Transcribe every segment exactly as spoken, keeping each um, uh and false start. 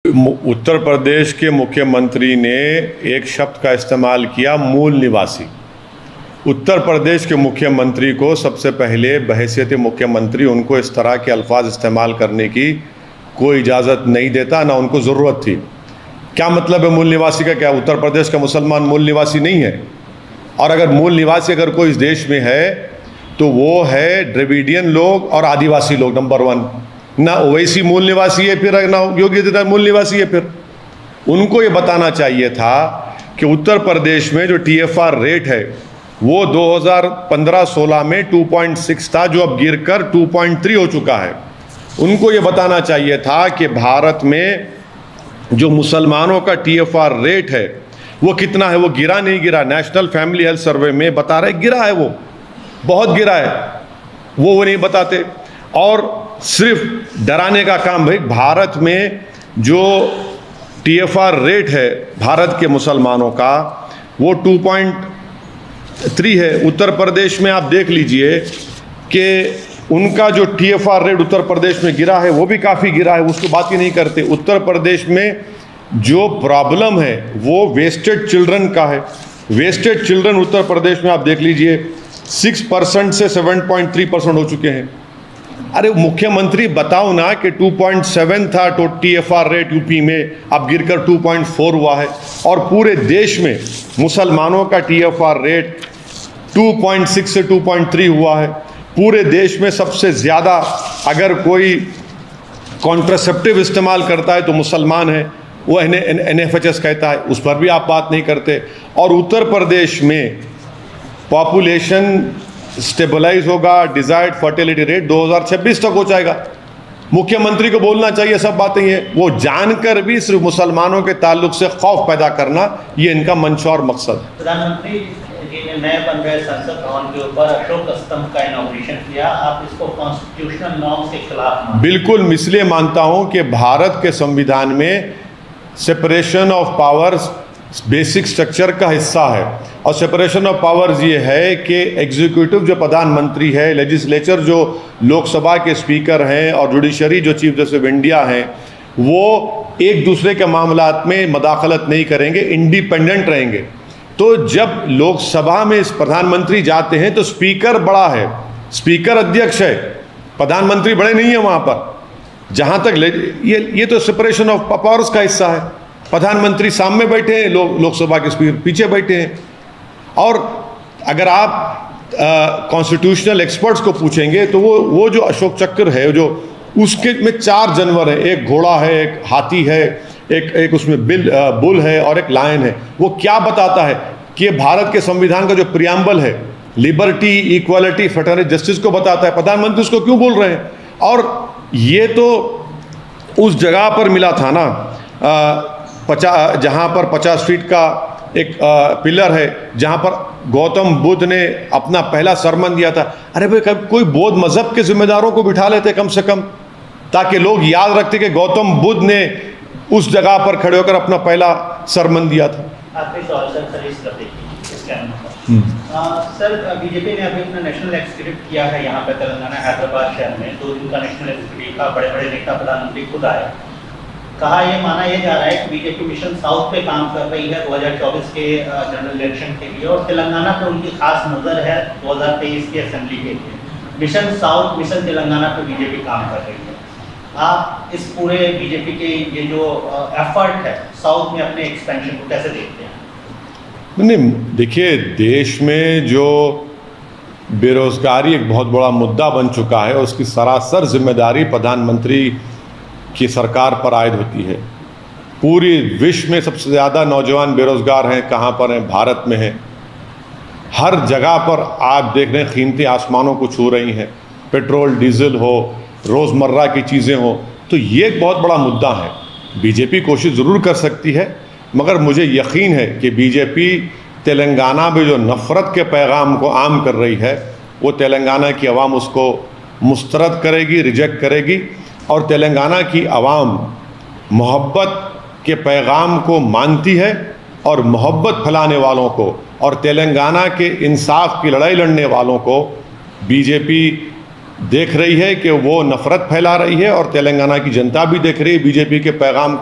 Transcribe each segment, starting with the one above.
उत्तर प्रदेश के मुख्यमंत्री ने एक शब्द का इस्तेमाल किया, मूल निवासी। उत्तर प्रदेश के मुख्यमंत्री को सबसे पहले बहैसियत मुख्यमंत्री उनको इस तरह के अल्फाज इस्तेमाल करने की कोई इजाज़त नहीं देता, ना उनको ज़रूरत थी। क्या मतलब है मूल निवासी का? क्या उत्तर प्रदेश का मुसलमान मूल निवासी नहीं है? और अगर मूल निवासी अगर कोई इस देश में है तो वो है द्रविडियन लोग और आदिवासी लोग, नंबर वन। ना ओवैसी मूल निवासी है, फिर ना योगी आदित्यनाथ मूल निवासी है। फिर उनको ये बताना चाहिए था कि उत्तर प्रदेश में जो टी एफ आर रेट है वो दो हज़ार पंद्रह सोलह में टू पॉइंट सिक्स था, जो अब गिरकर टू पॉइंट थ्री हो चुका है। उनको ये बताना चाहिए था कि भारत में जो मुसलमानों का टी एफ आर रेट है वो कितना है, वो गिरा नहीं गिरा। नेशनल फैमिली हेल्थ सर्वे में बता रहे गिरा है, वो बहुत गिरा है, वो वो नहीं बताते। और सिर्फ डराने का काम। भाई भारत में जो टी एफ आर रेट है भारत के मुसलमानों का वो टू पॉइंट थ्री है। उत्तर प्रदेश में आप देख लीजिए कि उनका जो T F R rate Uttar Pradesh में गिरा है वो भी काफ़ी गिरा है, उसकी बात ही नहीं करते। उत्तर प्रदेश में जो प्रॉब्लम है वो वेस्टेड चिल्ड्रन का है। वेस्टेड चिल्ड्रन उत्तर प्रदेश में आप देख लीजिए सिक्स परसेंट से सेवन पॉइंट थ्री परसेंट हो चुके हैं। अरे मुख्यमंत्री बताओ ना कि टू पॉइंट सेवन था तो T F R rate UP में, अब गिरकर टू पॉइंट फोर हुआ है। और पूरे देश में मुसलमानों का T F R rate two point six से टू पॉइंट थ्री हुआ है। पूरे देश में सबसे ज़्यादा अगर कोई कॉन्ट्रासेप्टिव इस्तेमाल करता है तो मुसलमान है, वो एन एफ एच एस कहता है, उस पर भी आप बात नहीं करते। और उत्तर प्रदेश में पॉपुलेशन स्टेबलाइज होगा, डिजायर्ड फर्टिलिटी रेट दो हज़ार छब्बीस तक हो जाएगा। मुख्यमंत्री को बोलना चाहिए सब बातें, ये वो जानकर भी सिर्फ मुसलमानों के ताल्लुक से खौफ पैदा करना, ये इनका मंशा और मकसद है। प्रधानमंत्री जी ने नए बन रहे संसद भवन के ऊपर अशोक स्तंभ का इनॉग्रेशन किया, आप इसको कॉन्स्टिट्यूशनल नॉर्म्स के खिलाफ मानते हैं? बिल्कुल, इसलिए मानता हूं कि भारत के संविधान में separation of powers basic structure का हिस्सा है। और सेपरेशन ऑफ पावर्स ये है कि एग्जीक्यूटिव जो प्रधानमंत्री है, लेजिस्लेचर जो लोकसभा के स्पीकर हैं और जुडिशरी जो चीफ जस्टिस ऑफ इंडिया हैं, वो एक दूसरे के मामलात में मदाखलत नहीं करेंगे, इंडिपेंडेंट रहेंगे। तो जब लोकसभा में इस प्रधानमंत्री जाते हैं तो स्पीकर बड़ा है, स्पीकर अध्यक्ष है, प्रधानमंत्री बड़े नहीं है वहाँ पर। जहाँ तक ये ये तो सेपरेशन ऑफ पावर्स का हिस्सा है। प्रधानमंत्री सामने बैठे हैं, लोग लोकसभा के स्पीकर पीछे बैठे हैं। और अगर आप कॉन्स्टिट्यूशनल एक्सपर्ट्स को पूछेंगे तो वो वो जो अशोक चक्र है, जो उसके में चार जानवर हैं, एक घोड़ा है, एक हाथी है, एक एक उसमें बिल आ, बुल है और एक लायन है। वो क्या बताता है कि ये भारत के संविधान का जो प्रियम्बल है, लिबर्टी, इक्वालिटी, फ्रेटर्निटी, जस्टिस को बताता है। प्रधानमंत्री उसको क्यों बोल रहे हैं? और ये तो उस जगह पर मिला था ना, पचास जहाँ पर पचास फीट का एक आ, पिलर है, जहाँ पर गौतम बुद्ध ने अपना पहला सरमन दिया था। अरे भाई कभी कोई बौद्ध मजहब के जिम्मेदारों को बिठा लेते कम से कम, ताकि लोग याद रखते कि गौतम बुद्ध ने उस जगह पर खड़े होकर अपना पहला सरमन दिया था। आखिरी सवाल सर, सर इस सर बीजेपी ने अभी अपना नेशनल एग्जीक्यूटिव किया है यहाँ पे तेलंगाना हैदराबाद शहर में, दो दिन का नेशनल एग्जीक्यूटिव का, बड़े बड़े नेता प्रधानमंत्री खुद आए। कहा ये माना यह जा रहा है कि बीजेपी मिशन साउथ पे काम कर रही है दो हज़ार चौबीस के जनरल इलेक्शन के लिए, और तेलंगाना पे उनकी खास नज़र है दो हज़ार तेईस के असेंबली के लिए। मिशन साउथ, मिशन तेलंगाना पे बीजेपी काम कर रही है। आप इस पूरे बीजेपी के ये जो एफर्ट है साउथ में अपने एक्सपेंशन को कैसे देखते हैं? नहीं, देखिए, देश में जो बेरोजगारी एक बहुत बड़ा मुद्दा बन चुका है, उसकी सरासर जिम्मेदारी प्रधानमंत्री की सरकार पर आयद होती है। पूरी विश्व में सबसे ज़्यादा नौजवान बेरोजगार हैं, कहाँ पर हैं? भारत में हैं। हर जगह पर आप देख रहे हैं कीमतें आसमानों को छू रही हैं, पेट्रोल डीजल हो, रोज़मर्रा की चीज़ें हो, तो ये एक बहुत बड़ा मुद्दा है। बीजेपी कोशिश ज़रूर कर सकती है, मगर मुझे यकीन है कि बीजेपी तेलंगाना में जो नफ़रत के पैगाम को आम कर रही है, वो तेलंगाना की आवाम उसको मुस्तरद करेगी, रिजेक्ट करेगी। और तेलंगाना की आवाम मोहब्बत के पैगाम को मानती है, और मोहब्बत फैलाने वालों को और तेलंगाना के इंसाफ की लड़ाई लड़ने वालों को बीजेपी देख रही है कि वो नफ़रत फैला रही है, और तेलंगाना की जनता भी देख रही है बीजेपी के पैगाम को।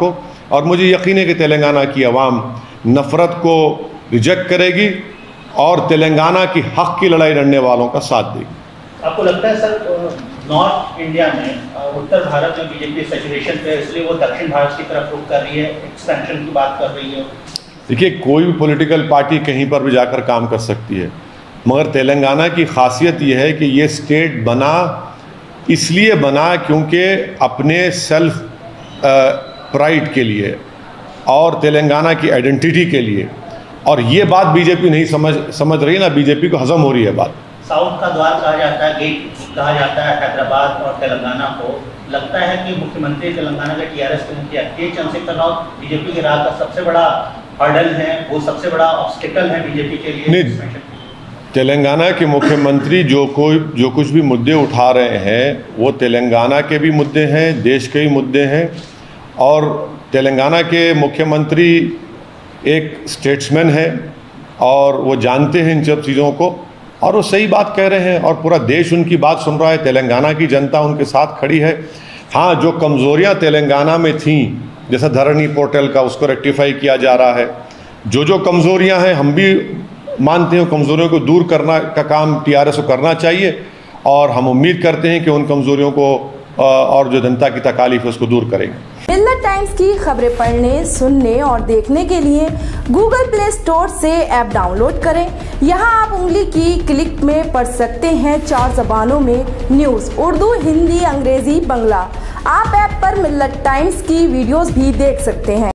और मुझे यकीन है कि तेलंगाना की आवाम नफ़रत को रिजेक्ट करेगी और तेलंगाना की हक़ की लड़ाई लड़ने वालों का साथ देगी। आपको लगता है सर नॉर्थ इंडिया में, उत्तर भारत में बीजेपी सैचुरेशन पे, इसलिए वो दक्षिण भारत की तरफ रुख कर रही है, एक्सपेंशन की बात कर रही है? देखिए, कोई भी पॉलिटिकल पार्टी कहीं पर भी जाकर काम कर सकती है, मगर तेलंगाना की खासियत यह है कि ये स्टेट बना इसलिए बना क्योंकि अपने सेल्फ प्राइड के लिए और तेलंगाना की आइडेंटिटी के लिए, और ये बात बीजेपी नहीं समझ समझ रही ना, बीजेपी को हजम हो रही है बात। साउथ का द्वार कहा जाता है, गेट कहा जाता है हैदराबाद और तेलंगाना को। लगता है कि मुख्यमंत्री तेलंगाना के टीआरएस के मुखिया के चंद्रशेखर राव बीजेपी के राह का सबसे बड़ा हर्डल है, वो सबसे बड़ा ऑब्स्टिकल है बीजेपी के लिए। तेलंगाना के मुख्यमंत्री जो कोई जो कुछ भी मुद्दे उठा रहे हैं वो तेलंगाना के भी मुद्दे हैं, देश के भी मुद्दे हैं, और तेलंगाना के मुख्यमंत्री एक स्टेट्समैन है और वो जानते हैं इन सब चीज़ों को, और वो सही बात कह रहे हैं और पूरा देश उनकी बात सुन रहा है। तेलंगाना की जनता उनके साथ खड़ी है। हाँ, जो कमज़ोरियाँ तेलंगाना में थीं, जैसा धरनी पोर्टल का, उसको रेक्टिफाई किया जा रहा है। जो जो कमज़ोरियाँ हैं हम भी मानते हैं, कमज़ोरियों को दूर करना का काम टीआरएस को करना चाहिए, और हम उम्मीद करते हैं कि उन कमज़ोरियों को और जो जनता की तकालीफ है उसको दूर करेंगे। मिल्लत टाइम्स की खबरें पढ़ने, सुनने और देखने के लिए गूगल प्ले स्टोर से ऐप डाउनलोड करें। यहां आप उंगली की क्लिक में पढ़ सकते हैं चार ज़बानों में न्यूज़, उर्दू, हिंदी, अंग्रेजी, बंगला। आप ऐप पर मिल्लत टाइम्स की वीडियोस भी देख सकते हैं।